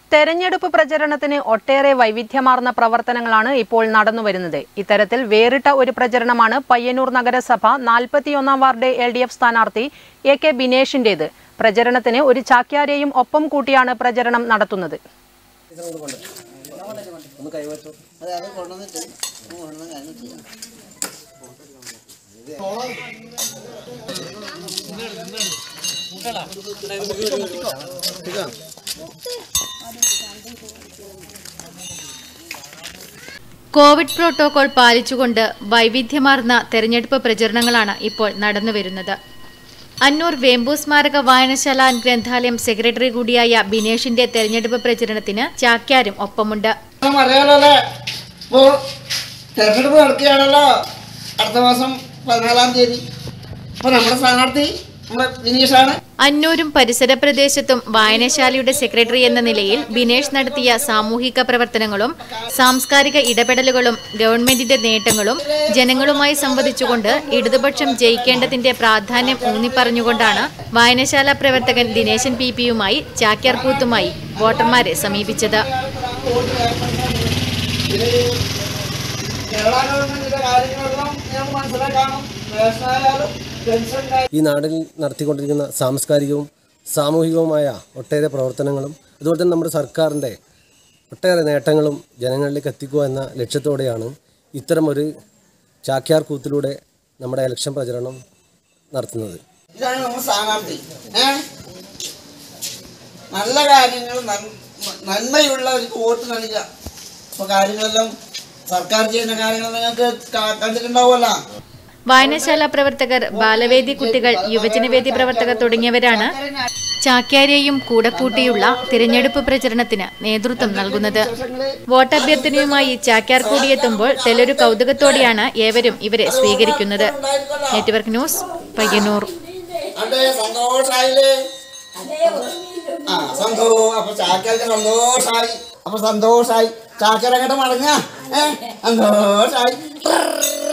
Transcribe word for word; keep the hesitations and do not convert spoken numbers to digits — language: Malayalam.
തെരഞ്ഞെടുപ്പ് പ്രചരണത്തിന് ഒട്ടേറെ വൈവിധ്യമാർന്ന പ്രവർത്തനങ്ങളാണ് ഇപ്പോൾ നടന്നുവരുന്നത്. ഇത്തരത്തിൽ വേറിട്ട ഒരു പ്രചരണമാണ് പയ്യന്നൂർ നഗരസഭ നാൽപ്പത്തിയൊന്നാം വാർഡ് എൽ ഡി എഫ് സ്ഥാനാർത്ഥി എ കെ ബിനേഷിന്റേത്. പ്രചരണത്തിന് ഒരു ചാക്യാരെയും ഒപ്പം കൂട്ടിയാണ് പ്രചരണം നടത്തുന്നത്. കോവിഡ് പ്രോട്ടോകോൾ പാലിച്ചുകൊണ്ട് വൈവിധ്യമാർന്ന തെരഞ്ഞെടുപ്പ് പ്രചരണങ്ങളാണ് ഇപ്പോൾ നടന്നുവരുന്നത്. അന്നൂർ വേമ്പു സ്മാരക വായനശാല ഗ്രന്ഥാലയം സെക്രട്ടറി കൂടിയായ ബിനേഷിന്റെ തെരഞ്ഞെടുപ്പ് പ്രചരണത്തിന് ചാക്യാരും ഒപ്പമുണ്ട്. തെരഞ്ഞെടുപ്പ് നടക്കുകയാണല്ലോ, അടുത്ത മാസം പതിനാലാം തീയതി. അപ്പോൾ നമ്മുടെ സ്ഥാനാർത്ഥി അന്നൂരും പരിസര പ്രദേശത്തും വായനശാലയുടെ സെക്രട്ടറി എന്ന നിലയിൽ ബിനേഷ് നടത്തിയ സാമൂഹിക പ്രവർത്തനങ്ങളും സാംസ്കാരിക ഇടപെടലുകളും ഗവൺമെന്റിന്റെ നേട്ടങ്ങളും ജനങ്ങളുമായി സംവദിച്ചുകൊണ്ട് ഇടതുപക്ഷം ജയിക്കേണ്ടതിന്റെ പ്രാധാന്യം ഊന്നിപ്പറഞ്ഞുകൊണ്ടാണ് വായനശാല പ്രവർത്തകൻ ദിനേശൻ പി പിയുമായി ചാക്യാർ കൂത്തുമായി വോട്ടർമാരെ സമീപിച്ചത്. ഈ നാടിൽ നടത്തിക്കൊണ്ടിരിക്കുന്ന സാംസ്കാരികവും സാമൂഹികവുമായ ഒട്ടേറെ പ്രവർത്തനങ്ങളും അതുപോലെ തന്നെ നമ്മുടെ സർക്കാരിൻ്റെ ഒട്ടേറെ നേട്ടങ്ങളും ജനങ്ങളിലേക്ക് എത്തിക്കുക എന്ന ലക്ഷ്യത്തോടെയാണ് ഇത്തരമൊരു ചാക്യാർ കൂത്തിലൂടെ നമ്മുടെ ഇലക്ഷൻ പ്രചരണം നടത്തുന്നത്. ഇതാണ് നമ്മുടെ സ്ഥാനാർത്ഥി. നല്ല കാര്യങ്ങൾ നന്മയുള്ള ഒരു വോട്ട് നൽകുക. അപ്പോൾ കാര്യങ്ങളെല്ലാം സർക്കാർ ചെയ്യുന്ന കാര്യങ്ങൾ നിങ്ങൾക്ക് കണ്ടിട്ടുണ്ടാവുമല്ലോ. വായനശാല പ്രവർത്തകർ, ബാലവേദി കുട്ടികൾ, യുവജനവേദി പ്രവർത്തകർ തുടങ്ങിയവരാണ് ചാക്യാരെയും കൂടെ കൂട്ടിയുള്ള തിരഞ്ഞെടുപ്പ് പ്രചരണത്തിന് നേതൃത്വം നൽകുന്നത്. വോട്ടഭ്യർത്ഥനയുമായി ചാക്യാർ കൂടിയെത്തുമ്പോൾ തെല്ലൊരു കൗതുകത്തോടെയാണ് ഏവരും ഇവരെ സ്വീകരിക്കുന്നത്. Network news, Payyanur. സന്തോഷായി ചാക്യാർ അങ്ങോട്ട് മടങ്ങാ. സന്തോഷായി.